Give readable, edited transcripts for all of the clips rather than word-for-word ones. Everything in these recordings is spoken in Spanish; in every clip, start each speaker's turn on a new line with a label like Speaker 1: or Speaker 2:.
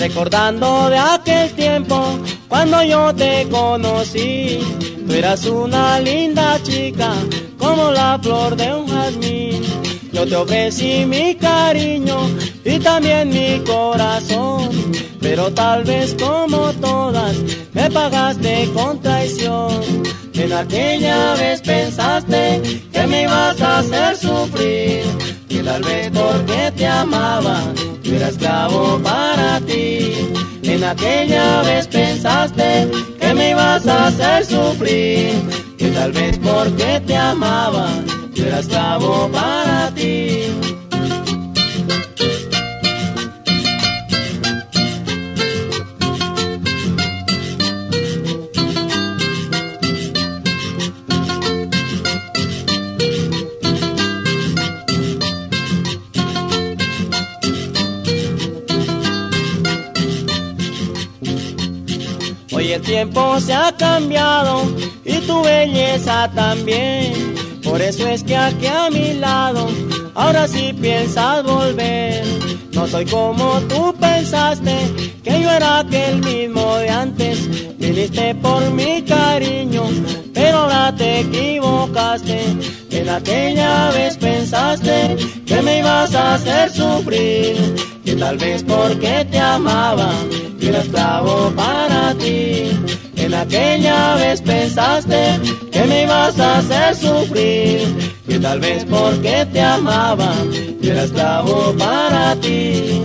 Speaker 1: Recordando de aquel tiempo cuando yo te conocí, tú eras una linda chica como la flor de un jazmín. Yo te ofrecí mi cariño y también mi corazón, pero tal vez como todas me pagaste con traición. En aquella vez pensaste que me ibas a hacer sufrir, que tal vez porque te amaba yo era esclavo para ti. En aquella vez pensaste que me ibas a hacer sufrir, que tal vez porque te amaba yo era esclavo para ti. Hoy el tiempo se ha cambiado y tu belleza también. Por eso es que aquí a mi lado ahora sí piensas volver. No soy como tú pensaste, que yo era aquel mismo de antes. Viniste por mi cariño, pero ahora te equivocaste. En aquella vez pensaste que me ibas a hacer sufrir, que tal vez porque te amaba yo era esclavo para ti. En aquella vez pensaste que me ibas a hacer sufrir, que tal vez porque te amaba yo era esclavo para ti.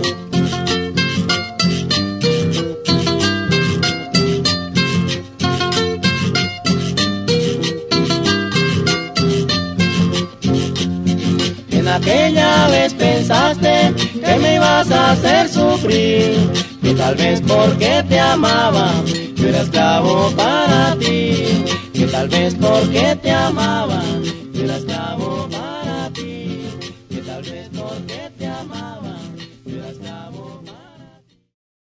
Speaker 1: En aquella vez pensaste que me ibas a hacer sufrir, que tal vez porque te amaba yo era esclavo para ti, que tal vez porque te amaba yo era esclavo